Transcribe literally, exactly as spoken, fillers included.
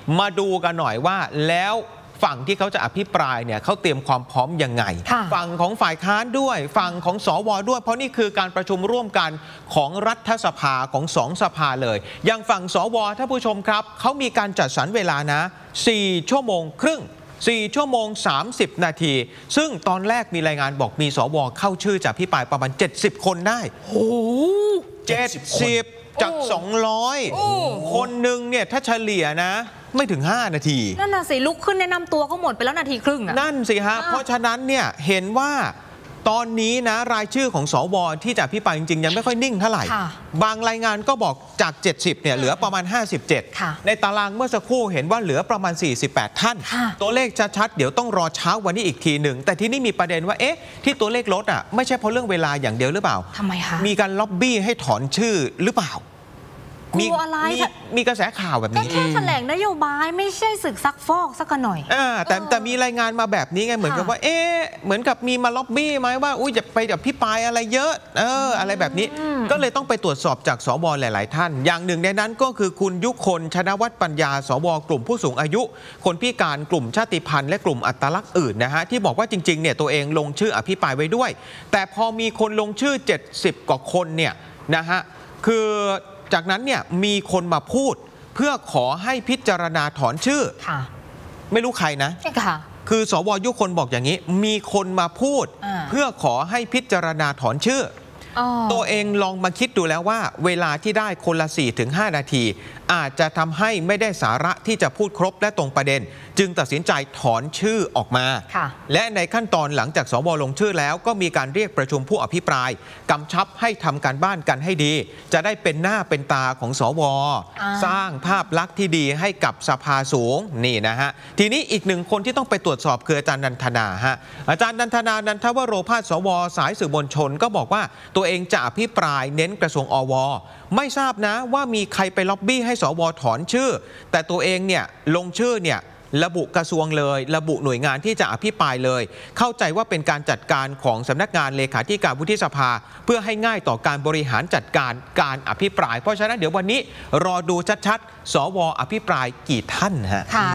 มาดูกันหน่อยว่าแล้วฝั่งที่เขาจะอภิปรายเนี่ยเขาเตรียมความพร้อมยังไงฝั่งของฝ่ายค้านด้วยฝั่งของสวด้วยเพราะนี่คือการประชุมร่วมกันของรัฐสภาของสองสภาเลยอย่างฝั่งสวท่านผู้ชมครับเขามีการจัดสรรเวลานะสี่ชั่วโมงครึ่งสี่ชั่วโมงสามสิบนาทีซึ่งตอนแรกมีรายงานบอกมีสวเข้าชื่อจะอภิปรายประมาณเจ็ดสิบคนได้โอ้เจ็ดสิบจากสองร้อยคนหนึ่งเนี่ยถ้าเฉลี่ยนะไม่ถึงห้านาทีนั่นน่ะสิลุกขึ้นแนะนำตัวก็หมดไปแล้วนาทีครึ่งอ่ะนั่นสิฮะเพราะฉะนั้นเนี่ยเห็นว่าตอนนี้นะรายชื่อของสวที่จะอภิปรายจริงๆยังไม่ค่อยนิ่งเท่าไหร่บางรายงานก็บอกจากเจ็ดสิบเนี่ยเหลือประมาณห้าสิบเจ็ดในตารางเมื่อสักครู่เห็นว่าเหลือประมาณสี่สิบแปดท่านตัวเลขชัดๆเดี๋ยวต้องรอเช้าวันนี้อีกทีหนึ่งแต่ที่นี่มีประเด็นว่าเอ๊ะที่ตัวเลขลดอ่ะไม่ใช่เพราะเรื่องเวลาอย่างเดียวหรือเปล่าทำไมคะมีการล็อบบี้ให้ถอนชื่อหรือเปล่ามีอะไรมีกระแสข่าวแบบนี้ก็แค่แถลงนโยบายไม่ใช่ศึกซักฟอกสักหน่อยอ่าแต่แต่มีรายงานมาแบบนี้ไงเหมือนกับว่าเอ๊ะเหมือนกับมีมาล็อบบี้ไหมว่าอุ้ยจะไปแบบพิปรายอะไรเยอะเอออะไรแบบนี้ก็เลยต้องไปตรวจสอบจากสวหลายๆท่านอย่างหนึ่งในนั้นก็คือคุณยุคนชนวัฒน์ปัญญาสวกลุ่มผู้สูงอายุคนพิการกลุ่มชาติพันธุ์และกลุ่มอัตลักษณ์อื่นนะฮะที่บอกว่าจริงๆเนี่ยตัวเองลงชื่ออภิปรายไว้ด้วยแต่พอมีคนลงชื่อเจ็ดสิบกว่าคนเนี่ยนะฮะคือจากนั้นเนี่ยมีคนมาพูดเพื่อขอให้พิจารณาถอนชื่อไม่รู้ใครนะคือสวยุคนบอกอย่างนี้มีคนมาพูดเพื่อขอให้พิจารณาถอนชื่อตัวเองลองมาคิดดูแล้วว่าเวลาที่ได้คนละ สี่ถึงห้า นาทีอาจจะทำให้ไม่ได้สาระที่จะพูดครบและตรงประเด็นจึงตัดสินใจถอนชื่อออกมาและในขั้นตอนหลังจากสวลงชื่อแล้วก็มีการเรียกประชุมผู้อภิปรายกำชับให้ทำการบ้านกันให้ดีจะได้เป็นหน้าเป็นตาของสวสร้างภาพลักษณ์ที่ดีให้กับสภาสูงนี่นะฮะทีนี้อีกหนึ่งคนที่ต้องไปตรวจสอบคืออาจารย์นันทนาฮะอาจารย์นันทนานันทวโรภาสสวสายสื่อมวลชนก็บอกว่าตัวเองจะอภิปรายเน้นกระทรวงอวไม่ทราบนะว่ามีใครไปล็อบบี้ให้สวถอนชื่อแต่ตัวเองเนี่ยลงชื่อเนี่ยระบุกระทรวงเลยระบุหน่วยงานที่จะอภิปรายเลยเข้าใจว่าเป็นการจัดการของสำนักงานเลขาธิการวุฒิสภาเพื่อให้ง่ายต่อการบริหารจัดการการอภิปรายเพราะฉะนั้นเดี๋ยววันนี้รอดูชัดๆสวอภิปรายกี่ท่านฮะ